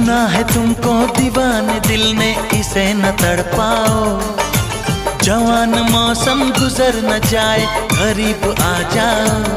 चुना है तुमको दीवाने दिल ने, इसे न तड़पाओ। जवान मौसम गुजर न जाए, करीब आ जाओ।